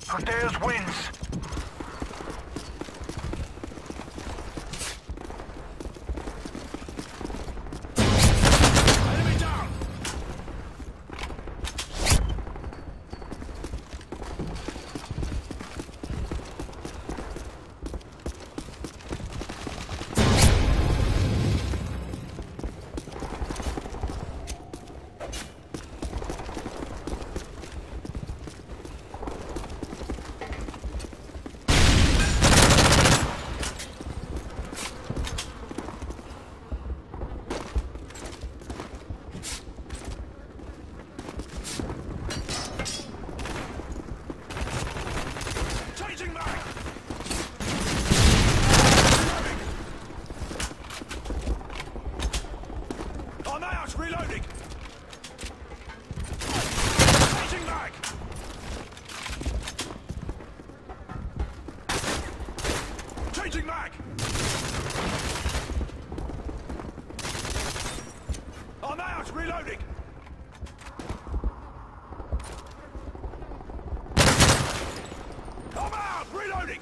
Crudeiros wins. Enemy down! Changing back! On out! Reloading! Changing back! Changing back! On out! Reloading! I'm out! Reloading!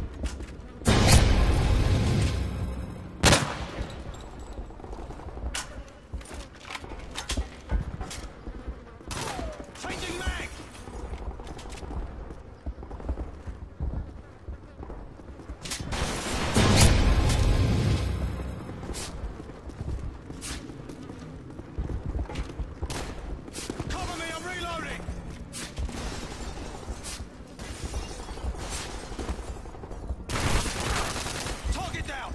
Changing mag! Cover me, I'm reloading! Target down!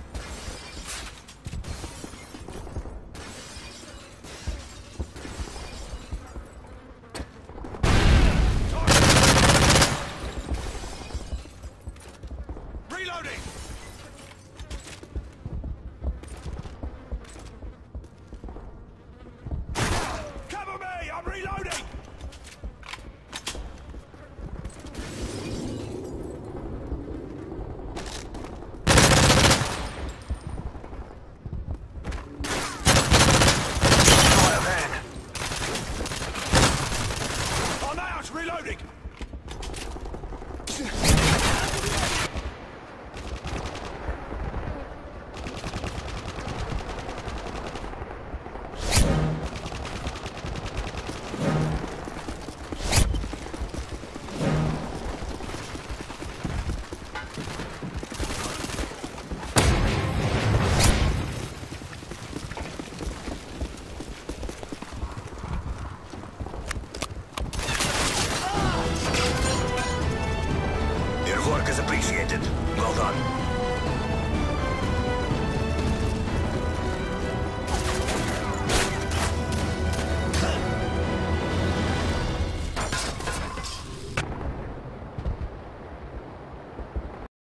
Reloading! Cover me! I'm reloading! Right of hand. I'm out! Reloading! Your work is appreciated. Well done.